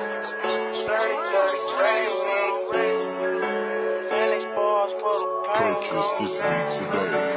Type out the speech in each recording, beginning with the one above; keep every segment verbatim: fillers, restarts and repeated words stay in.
Purchase this beat today.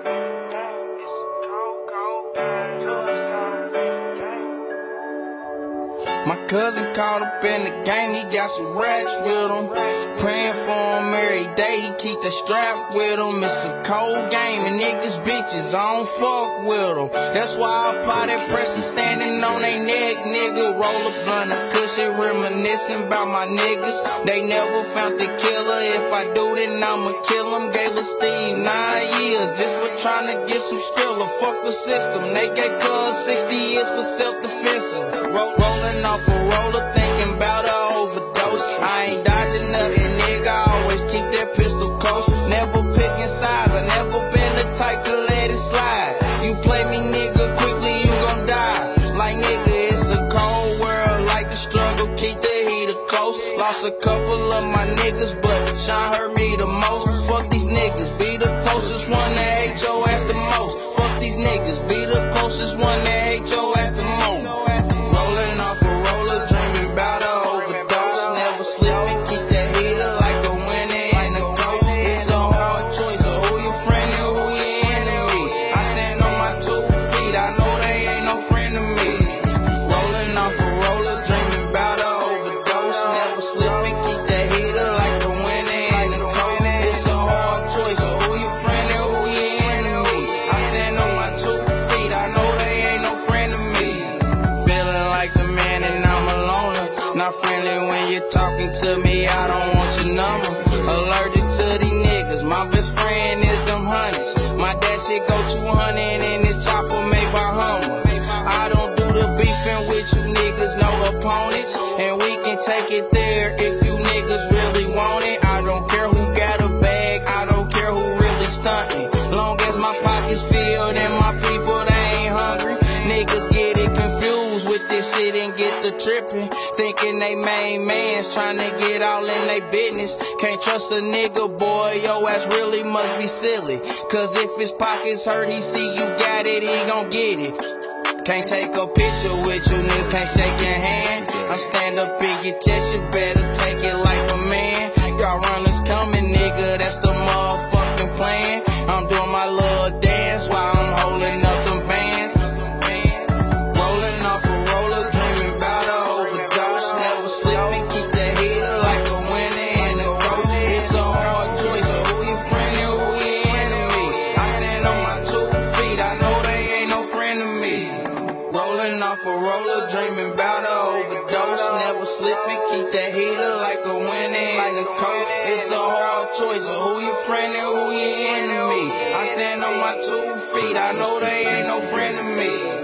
My cousin caught up in the game, he got some racks with him. Praying for him every day, he keep the strap with him. It's a cold game and niggas bitches, I don't fuck with them. That's why I apply that pressure standing on they neck, nigga. Roll a blunt of cushion, reminiscing about my niggas. They never found the killer, if I do then I'ma kill him. Gayla Steve, nine years, just for trying to get some skrilla. Fuck the system, they gave cuz sixty years for self-defense. Roll, rolling off a roller, thinking about a overdose. I ain't dodging nothing, nigga, I always keep that pistol close. Never picking sides, I never been the type to let it slide. You play me, nigga, quickly you gon' die. Like, nigga, it's a cold world, like the struggle, keep the heater close. Lost a couple of my niggas, but Sean hurt me the most. Fuck these niggas, be the closest one that hate your ass the most. Fuck these niggas, be the closest one that hate your ass the most. Rolling off a roller, dreaming about a overdose. Never slipping, keep that heater like a winner in a coat. It's a hard choice of who your friend and who your enemy. I stand on my two feet, I know they ain't no friend of me. Rolling off a roller, dreaming about a overdose. Never slipping, keep that heater like a winner in a coat. It's a hard choice of who your friend and who your enemy. I stand on my two feet, I know they ain't no friend of me. Feeling like the man and I'm a loner. Not friendly when you're talking to me, I don't want your number. Allergic to these niggas, my best friend is them hundreds. My dad shit go two hundred and this chopper made by Hummer. I don't do the beefing with you niggas, no opponents. And we can take it there if you niggas really want it. I don't care who got a bag, I don't care who really stunting. Long as my pockets filled and my people, they ain't hungry. Niggas get it confused with this shit and get the tripping. Thinking they main mans trying to get all in they business. Can't trust a nigga, boy, yo ass really must be silly. Cause if his pockets hurt, he see you got it, he gon' get it. Can't take a picture with you, niggas can't shake your hand. I'm stand up in your chest, you better take it like a man. Y'all runners coming, nigga, that's the motherfucking plan. I'm doing my little dance while I'm holding up them bands. Rolling off a roller, dreaming about a overdose. Never slipping, keep that heater like a winner in a coat. It's a hard choice of who your friend and who your enemy. I stand on my two feet, I know they ain't no friend of me. Rolling off a roller, dreaming about a overdose. Never slipping, keep that heater like a winner in a coat. It's a hard choice of who your friend and who your enemy. I stand on my two feet, I know they ain't no friend of me.